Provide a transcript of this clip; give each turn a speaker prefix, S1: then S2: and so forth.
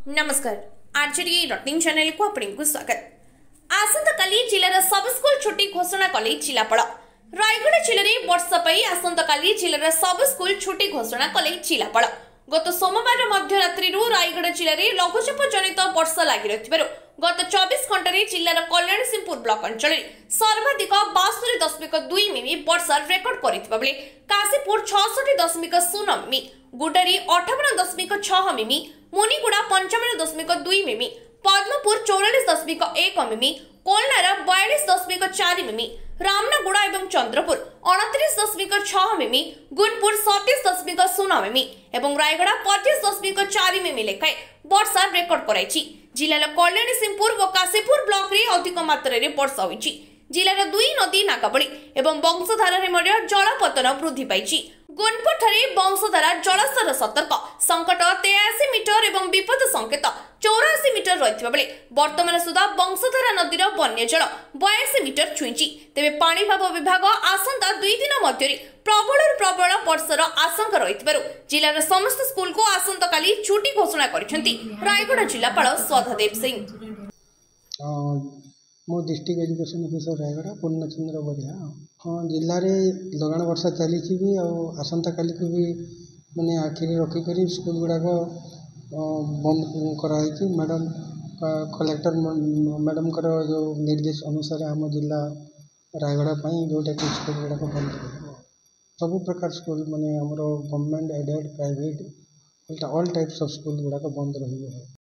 S1: नमस्कार RJD rutting channel को आपको स्वागत। आसंता काली जिलार सब स्कूल छुट्टी घोषणा कले जिलापाल। रायगढ़ जिले में वर्षा पर आसंता काली जिलार सब स्कूल छुट्टी घोषणा कले जिलापाल। गत सोमवार मध्यरात्रि रायगढ़ जिले में लघुचाप जनित वर्षा लगी रही गत 24 घंटे जिलार कल्याण सिंहपुर ब्लॉक अंचल सर्वाधिक 62.2 मिमी वर्षा रेकर्ड करथिबा बेले काशीपुर 66.0 मिमी, गुडारी 58.6 मिमी, मुनिगुड़ा 55.2 मिमी, पद्मपुर 44.1 मिमी, कोलनारा 42.4 मिमी, रामनागुड़ा एवं चंद्रपुर 29.6 मिमी, गुनपुर 37.0 मिमी एवं रायगढ़ 25.4 मिमी लेखाएं वर्षा रेकर्ड कराई। जिलार कल्याण सिंहपुर और काशीपुर ब्लॉक रे अधिक मात्रा रे वर्षा होईची। जिलार दुई नदी नागावली एवं बंशधारा रे मध्य जलपतन वृद्धि पाइची। गुनपुर ठारे बंशधारा जलस्तर सतर्क संकट 83 मीटर एवं विपद संकेत 84 मीटर रही बेले वर्तमान सुधा बंशधारा नदीर बन्य जल 82 मीटर छुईची। तेबे पाणीपाग विभाग आसंता 2 दिन मध्य प्रबल वर्षार आशंका रही जिलार समस्त स्कूल को आसंता काली छुट्टी घोषणा करिसेंती रायगढ़ जिलापाल स्वधादेव सिंह।
S2: मो district education officer Rayagada Purnachandra Baria. हाँ, जिले में लगाण वर्षा चली भी आसंता काली को भी मैंने आखिरी रखिक स्कूल गुड़ाक बंद कराई। मैडम कलेक्टर मैडम जो निर्देश अनुसार आम जिला रायगढ़ जोटा कि स्कूल गुड़ाक बंद सब प्रकार स्कूल माने government aided private all types of school गुड़ाक बंद रही है।